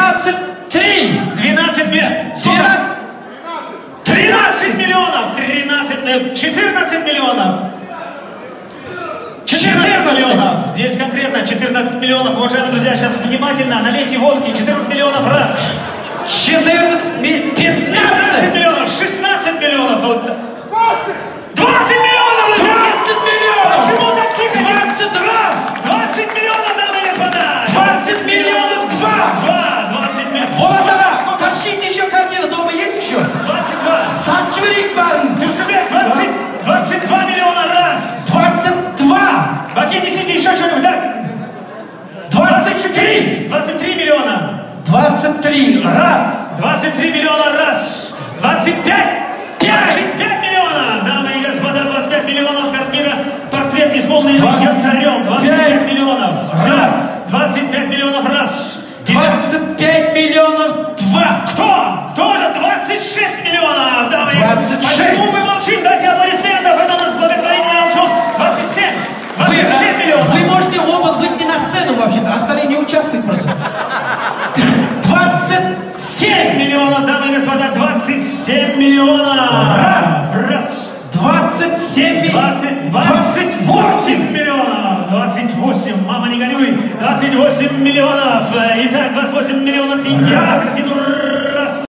23. 12 миллионов. 13 миллионов. 14 миллионов. 14 миллионов. Здесь конкретно 14 миллионов. Уважаемые друзья, сейчас внимательно налейте водки. 14 миллионов раз. 15 миллионов. 16 миллионов. 20 миллионов. 20 миллионов. Почему так тихо? 20 раз. 20 миллионов, дамы и господа. 20 миллионов. 20 миллионов. Вода. Тащите еще картину. Дома есть еще? 22. Санчурик бан. 22 миллиона раз. 22. Баки, несите еще что-нибудь, да? 23. 23 миллиона. 23 раз. 23 миллиона раз. 25 миллионов. Дамы и господа, 25 миллионов. Картина «Портрет из полной я царем». 25 миллионов. Раз. 25 миллионов раз. 25 миллионов. 2. Кто же? 26 миллионов. Дамы и 26. Почему мы молчим? Дайте аплодисментов. Это у нас благотворительный аукцион. 27. 27 миллионов. Вы можете оба выйти на сцену вообще-то, остальные не участвуют просто. 27 миллионов, дамы и господа, 27 миллионов. Раз. 27 28 миллионов. 28, мама не горюй. 28 миллионов. Итак, 28 миллионов деньги. За картину